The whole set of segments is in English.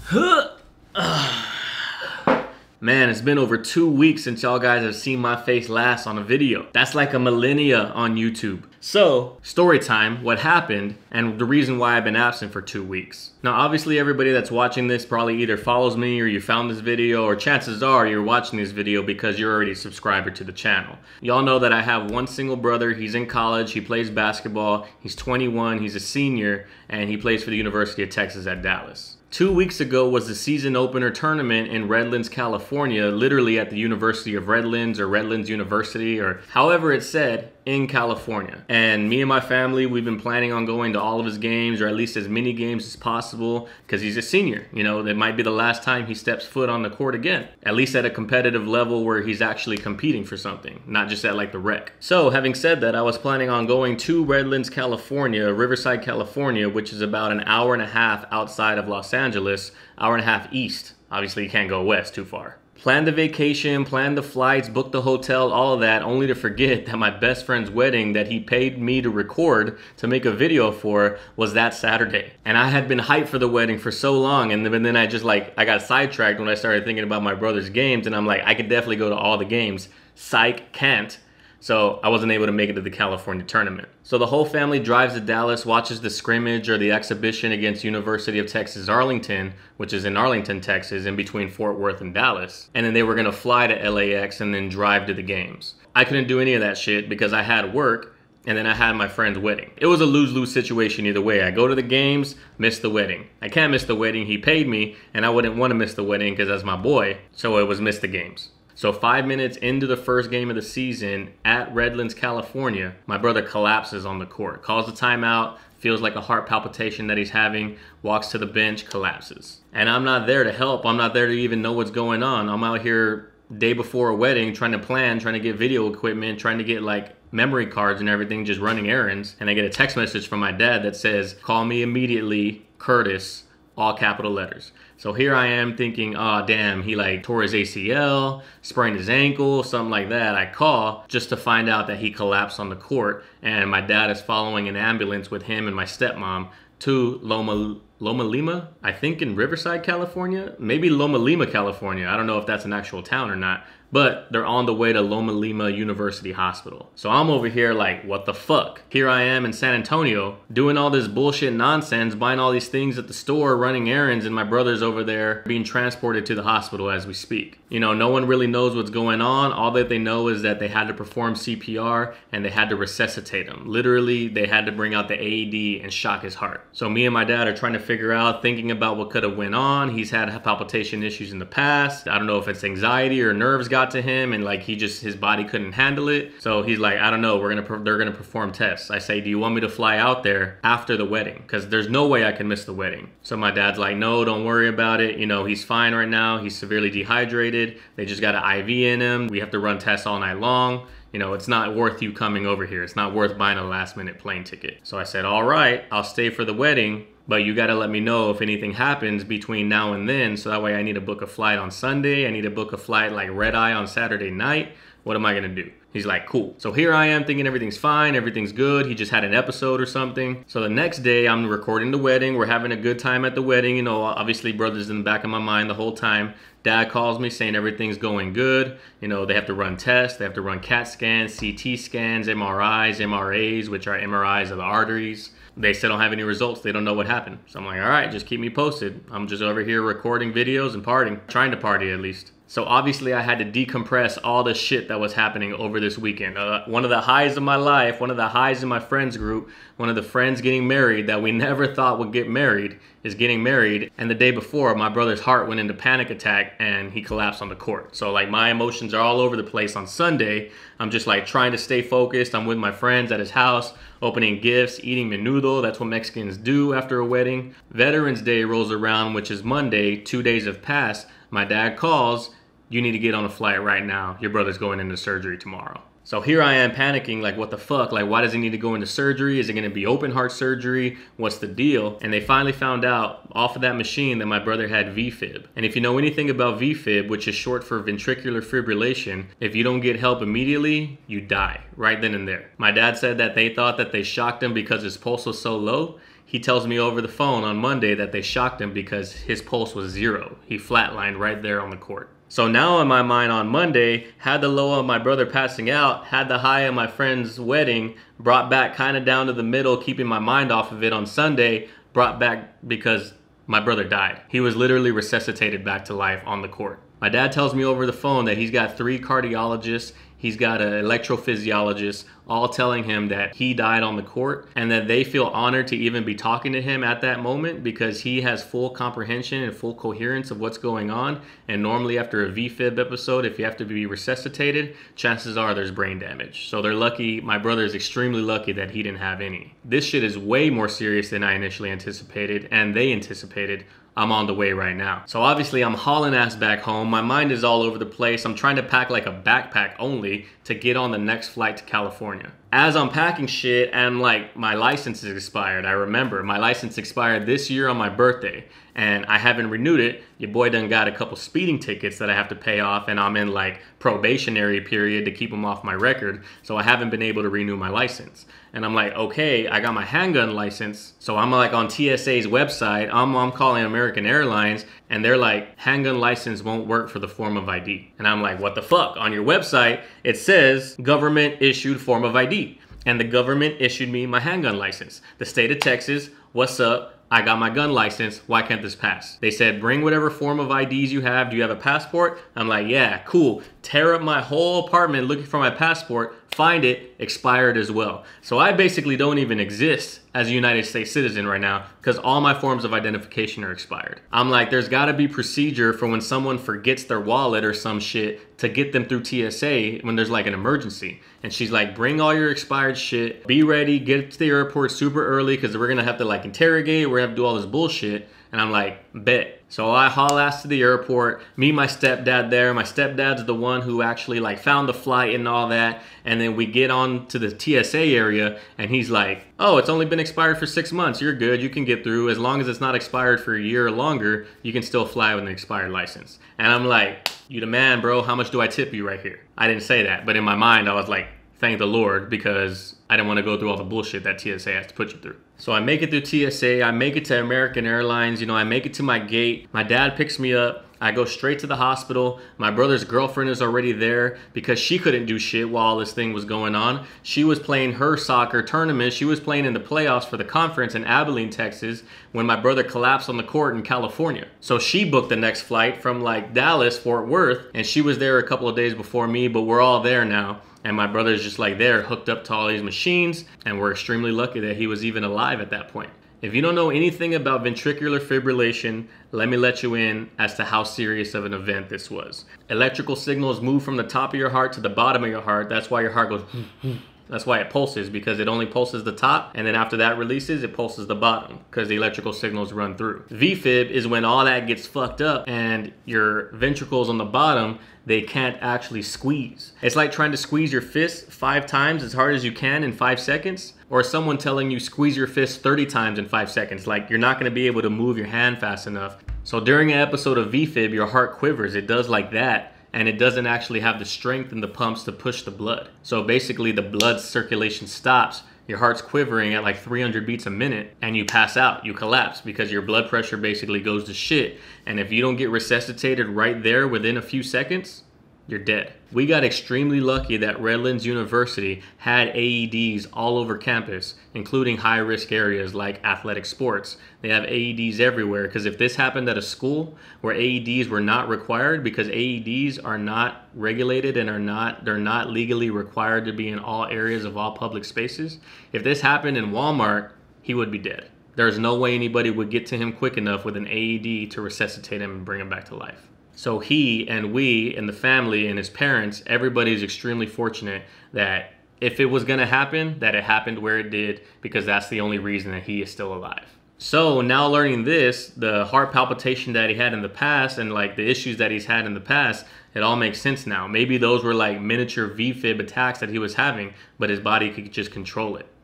Man, it's been over 2 weeks since y'all guys have seen my face last on a video. That's like a millennia on YouTube. So, story time, what happened, and the reason why I've been absent for 2 weeks. Now, obviously everybody that's watching this probably either follows me or you found this video, or chances are you're watching this video because you're already a subscriber to the channel. Y'all know that I have one single brother. He's in college, he plays basketball, he's 21, he's a senior, and he plays for the University of Texas at Dallas. 2 weeks ago was the season opener tournament in Redlands, California, literally at the University of Redlands or Redlands University or however it's said in California. And me and my family, we've been planning on going to all of his games or at least as many games as possible because he's a senior. You know, it might be the last time he steps foot on the court again, at least at a competitive level where he's actually competing for something, not just at like the rec. So having said that, I was planning on going to Redlands, California, Riverside, California, which is about an hour and a half outside of Los Angeles, hour and a half east. Obviously you can't go west too far. Planned the vacation, planned the flights, booked the hotel, all of that, only to forget that my best friend's wedding that he paid me to record to make a video for was that Saturday. And I had been hyped for the wedding for so long, and then I just I got sidetracked when I started thinking about my brother's games, and I'm like, I could definitely go to all the games. Psych, can't. So I wasn't able to make it to the California tournament. So the whole family drives to Dallas, watches the scrimmage or the exhibition against University of Texas Arlington, which is in Arlington, Texas, in between Fort Worth and Dallas. And then they were gonna fly to LAX and then drive to the games. I couldn't do any of that shit because I had work and then I had my friend's wedding. It was a lose-lose situation either way. I go to the games, miss the wedding. I can't miss the wedding, he paid me, and I wouldn't wanna miss the wedding because that's my boy, so it was miss the games. So 5 minutes into the first game of the season at Redlands, California, my brother collapses on the court, calls the timeout, feels like a heart palpitation that he's having, walks to the bench, collapses. And I'm not there to help. I'm not there to even know what's going on. I'm out here day before a wedding trying to plan, trying to get video equipment, trying to get like memory cards and everything, just running errands. And I get a text message from my dad that says, "Call me immediately, Curtis," all capital letters. So here I am thinking, oh damn, he like tore his ACL, sprained his ankle, something like that. I call just to find out that he collapsed on the court, and my dad is following an ambulance with him and my stepmom to Loma Lima, I think in Riverside, California, maybe Loma Lima, California. I don't know if that's an actual town or not, but they're on the way to Loma Lima University Hospital. So I'm over here like, what the fuck? Here I am in San Antonio doing all this bullshit nonsense, buying all these things at the store, running errands, and my brother's over there being transported to the hospital as we speak. You know, no one really knows what's going on. All that they know is that they had to perform CPR and they had to resuscitate him. Literally, they had to bring out the AED and shock his heart. So me and my dad are trying to figure out, thinking about what could have went on. He's had palpitation issues in the past. I don't know if it's anxiety or nerves got to him and like his body couldn't handle it. So he's like, I don't know, they're gonna perform tests. I say, do you want me to fly out there after the wedding? Because there's no way I can miss the wedding. So my dad's like, no, don't worry about it. You know, he's fine right now. He's severely dehydrated. They just got an IV in him. We have to run tests all night long. You know, it's not worth you coming over here. It's not worth buying a last minute plane ticket. So I said, all right, I'll stay for the wedding, but you gotta let me know if anything happens between now and then, so that way I need to book a flight on Sunday. I need to book a flight like red eye on Saturday night. What am I gonna do? He's like, cool. So here I am thinking everything's fine, everything's good. He just had an episode or something. So the next day I'm recording the wedding. We're having a good time at the wedding. You know, obviously brother's in the back of my mind the whole time. Dad calls me saying everything's going good. You know, they have to run tests. They have to run CAT scans, CT scans, MRIs, MRAs, which are MRIs of the arteries. They still don't have any results. They don't know what happened. So I'm like, all right, just keep me posted. I'm just over here recording videos and partying, trying to party at least. So obviously I had to decompress all the shit that was happening over this weekend. One of the highs of my life, one of the highs in my friends group, one of the friends getting married that we never thought would get married is getting married. And the day before, my brother's heart went into panic attack and he collapsed on the court. So like my emotions are all over the place on Sunday. I'm just like trying to stay focused. I'm with my friends at his house, opening gifts, eating menudo. That's what Mexicans do after a wedding. Veterans Day rolls around, which is Monday. 2 days have passed. My dad calls, you need to get on a flight right now. Your brother's going into surgery tomorrow. So here I am panicking, like what the fuck? Like why does he need to go into surgery? Is it gonna be open heart surgery? What's the deal? And they finally found out off of that machine that my brother had VFib. And if you know anything about VFib, which is short for ventricular fibrillation, if you don't get help immediately, you die right then and there. My dad said that they thought that they shocked him because his pulse was so low. he tells me over the phone on Monday that they shocked him because his pulse was 0. He flatlined right there on the court. So now in my mind on Monday, had the low of my brother passing out, had the high of my friend's wedding, brought back kind of down to the middle, keeping my mind off of it on Sunday, brought back because my brother died. He was literally resuscitated back to life on the court. My dad tells me over the phone that he's got 3 cardiologists, he's got an electrophysiologist, all telling him that he died on the court and that they feel honored to even be talking to him at that moment because he has full comprehension and full coherence of what's going on. And normally after a VFib episode, if you have to be resuscitated, chances are there's brain damage. So they're lucky, my brother is extremely lucky that he didn't have any. This shit is way more serious than I initially anticipated and they anticipated. I'm on the way right now. So obviously I'm hauling ass back home. My mind is all over the place. I'm trying to pack like a backpack only to get on the next flight to California. As I'm packing shit and like my license is expired. I remember my license expired this year on my birthday and I haven't renewed it. Your boy done got a couple speeding tickets that I have to pay off and I'm in like probationary period to keep them off my record. So I haven't been able to renew my license. And I'm like, okay, I got my handgun license. So I'm like on TSA's website, I'm calling American Airlines and they're like, handgun license won't work for the form of ID. And I'm like, what the fuck? On your website, it says government issued form of ID. And the government issued me my handgun license. The state of Texas, what's up? I got my gun license. Why can't this pass? They said, bring whatever form of IDs you have. Do you have a passport? I'm like, yeah, cool. Tear up my whole apartment looking for my passport. Find it, expired as well. So I basically don't even exist as a United States citizen right now because all my forms of identification are expired. I'm like, there's gotta be procedure for when someone forgets their wallet or some shit to get them through TSA when there's like an emergency. And she's like, bring all your expired shit, be ready, get to the airport super early because we're gonna have to like interrogate, we're gonna have to do all this bullshit. And I'm like, bet. So I haul ass to the airport, meet my stepdad there. My stepdad's the one who actually like found the flight and all that. And then we get on to the TSA area and he's like, oh, it's only been expired for 6 months. You're good, you can get through. As long as it's not expired for a year or longer, you can still fly with an expired license. And I'm like, you the man, bro, how much do I tip you right here? I didn't say that, but in my mind I was like, thank the Lord, because I didn't want to go through all the bullshit that TSA has to put you through. So I make it through TSA, I make it to American Airlines, I make it to my gate. My dad picks me up, I go straight to the hospital. My brother's girlfriend is already there because she couldn't do shit while this thing was going on. She was playing her soccer tournament. She was playing in the playoffs for the conference in Abilene, Texas, when my brother collapsed on the court in California. So she booked the next flight from like Dallas, Fort Worth, and she was there a couple of days before me, but we're all there now. And my brother's just like there, hooked up to all these machines, and we're extremely lucky that he was even alive at that point. If you don't know anything about ventricular fibrillation, let me let you in as to how serious of an event this was. Electrical signals move from the top of your heart to the bottom of your heart. That's why your heart goes That's why it pulses, because it only pulses the top, and then after that releases, it pulses the bottom, because the electrical signals run through. VFib is when all that gets fucked up and your ventricles on the bottom, they can't actually squeeze. It's like trying to squeeze your fist 5 times as hard as you can in 5 seconds, or someone telling you squeeze your fist 30 times in 5 seconds. Like, you're not gonna be able to move your hand fast enough. So during an episode of VFib, your heart quivers. It does like that, and it doesn't actually have the strength in the pumps to push the blood. So basically the blood circulation stops, your heart's quivering at like 300 beats a minute, and you pass out, you collapse, because your blood pressure basically goes to shit. And if you don't get resuscitated right there within a few seconds, you're dead. We got extremely lucky that Redlands University had AEDs all over campus, including high-risk areas like athletic sports. They have AEDs everywhere, because if this happened at a school where AEDs were not required, because AEDs are not regulated and they're not legally required to be in all areas of all public spaces. If this happened in Walmart, he would be dead. There's no way anybody would get to him quick enough with an AED to resuscitate him and bring him back to life. So he and we and the family and his parents, everybody is extremely fortunate that if it was gonna happen, that it happened where it did, because that's the only reason that he is still alive. So now learning this, the heart palpitation that he had in the past and like the issues that he's had in the past, it all makes sense now. Maybe those were like miniature VFib attacks that he was having, but his body could just control it.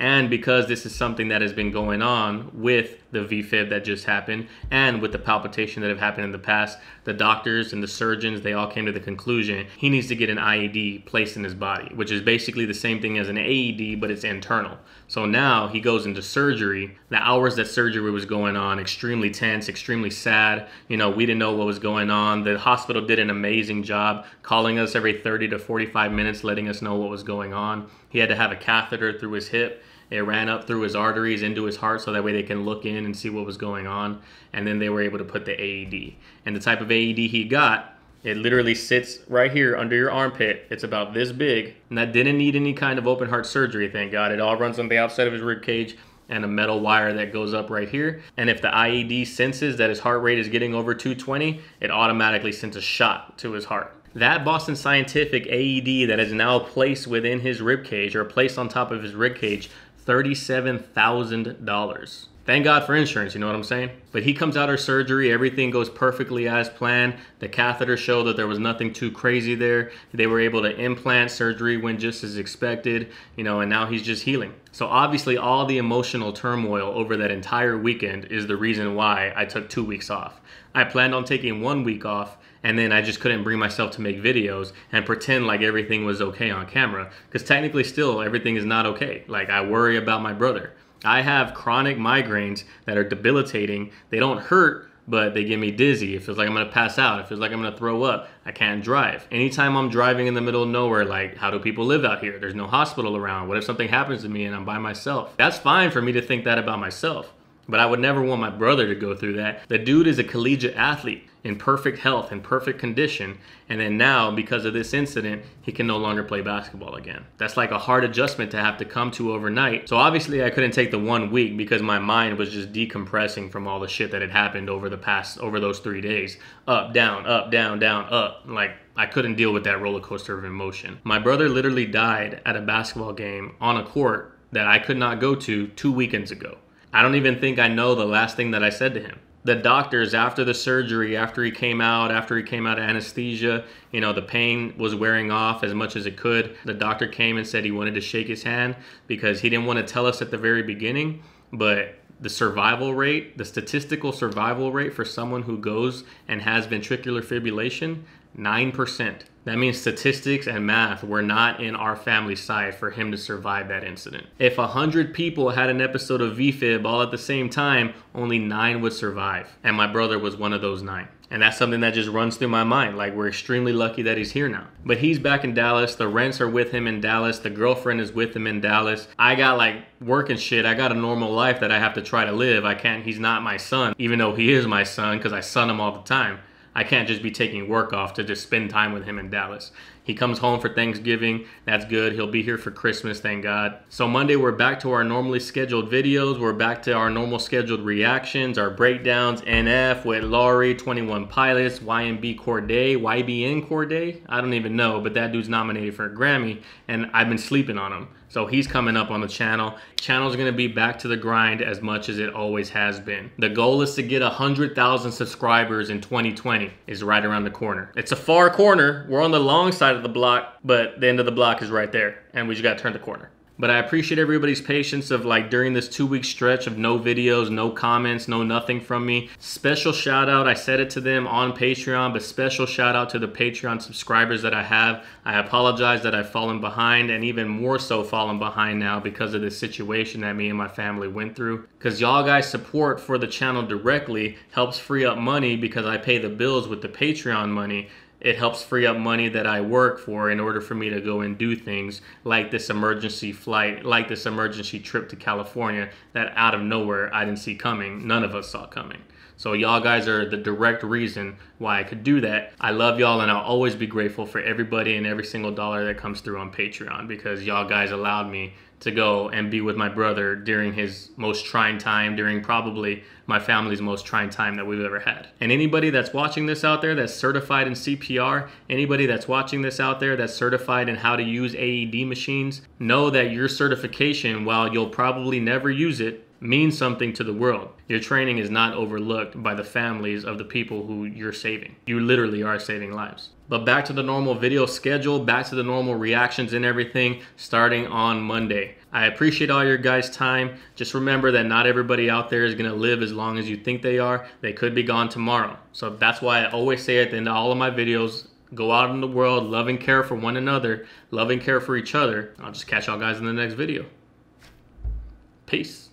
And because this is something that has been going on with the VFib that just happened and with the palpitation that have happened in the past, the doctors and the surgeons, they all came to the conclusion he needs to get an IED placed in his body, which is basically the same thing as an AED, but it's internal. So now he goes into surgery. The hours that surgery was going on, extremely tense, extremely sad. We didn't know what was going on. The hospital did an amazing job calling us every 30 to 45 minutes, letting us know what was going on. He had to have a catheter through his hip. It ran up through his arteries into his heart so that way they can look in and see what was going on. And then they were able to put the AED. And the type of AED he got, it literally sits right here under your armpit. It's about this big. And that didn't need any kind of open heart surgery, thank God. It all runs on the outside of his rib cage and a metal wire that goes up right here. And if the IED senses that his heart rate is getting over 220, it automatically sends a shot to his heart. That Boston Scientific AED that is now placed within his rib cage, or placed on top of his rib cage, $37,000. Thank God for insurance, you know what I'm saying? But he comes out of surgery, everything goes perfectly as planned. The catheter showed that there was nothing too crazy there. They were able to implant, surgery went just as expected, and now he's just healing. So obviously all the emotional turmoil over that entire weekend is the reason why I took 2 weeks off. I planned on taking 1 week off, and then I just couldn't bring myself to make videos and pretend like everything was okay on camera, because technically still everything is not okay. Like, I worry about my brother. I have chronic migraines that are debilitating. They don't hurt, but they get me dizzy. It feels like I'm gonna pass out. It feels like I'm gonna throw up. I can't drive. Anytime I'm driving in the middle of nowhere, like, how do people live out here? There's no hospital around. What if something happens to me and I'm by myself? That's fine for me to think that about myself, but I would never want my brother to go through that. The dude is a collegiate athlete in perfect health and perfect condition, and then now, because of this incident, he can no longer play basketball again. That's like a hard adjustment to have to come to overnight. So obviously I couldn't take the 1 week because my mind was just decompressing from all the shit that had happened over those 3 days. Up, down, down, up. Like, I couldn't deal with that roller coaster of emotion. My brother literally died at a basketball game on a court that I could not go to 2 weekends ago. I don't even think I know the last thing that I said to him. The doctors, after the surgery, after he came out of anesthesia, the pain was wearing off as much as it could. The doctor came and said he wanted to shake his hand because he didn't want to tell us at the very beginning, but the statistical survival rate for someone who goes and has ventricular fibrillation, 9%. That means statistics and math were not in our family side for him to survive that incident. If 100 people had an episode of VFib all at the same time, only 9 would survive. And my brother was one of those 9. And that's something that just runs through my mind. Like, we're extremely lucky that he's here now. But he's back in Dallas. The rents are with him in Dallas. The girlfriend is with him in Dallas. I got work and shit. I got a normal life that I have to try to live. He's not my son, even though he is my son because I son him all the time. I can't just be taking work off to just spend time with him in Dallas. He comes home for Thanksgiving. That's good. He'll be here for Christmas, thank God. So Monday, we're back to our normally scheduled videos. We're back to our normal scheduled reactions, our breakdowns, NF with Laurie, 21 Pilots, YNB Corday, YBN Corday. I don't even know, but that dude's nominated for a Grammy, and I've been sleeping on him. So he's coming up on the channel. Channel's gonna be back to the grind as much as it always has been. The goal is to get 100,000 subscribers in 2020. Is right around the corner. It's a far corner. We're on the long side of the block, but the end of the block is right there, and we just gotta turn the corner. But I appreciate everybody's patience of during this 2-week stretch of no videos, no comments, no nothing from me. Special shout out, I said it to them on Patreon, but special shout out to the Patreon subscribers that I have. I apologize that I've fallen behind, and even more so fallen behind now because of this situation that me and my family went through. Because y'all guys' support for the channel directly helps free up money because I pay the bills with the Patreon money. It helps free up money that I work for in order for me to go and do things like this emergency flight, like this emergency trip to California that out of nowhere I didn't see coming. None of us saw coming. So y'all guys are the direct reason why I could do that. I love y'all, and I'll always be grateful for everybody and every single dollar that comes through on Patreon because y'all guys allowed me to go and be with my brother during his most trying time, during probably my family's most trying time that we've ever had. And anybody that's watching this out there that's certified in CPR, anybody that's watching this out there that's certified in how to use AED machines, know that your certification, while you'll probably never use it, means something to the world. Your training is not overlooked by the families of the people who you're saving. You literally are saving lives. But back to the normal video schedule, back to the normal reactions and everything, starting on Monday. I appreciate all your guys' time. Just remember that not everybody out there is gonna live as long as you think they are. They could be gone tomorrow. So that's why I always say at the end of all of my videos, go out in the world, love and care for one another, love and care for each other. I'll just catch y'all guys in the next video. Peace.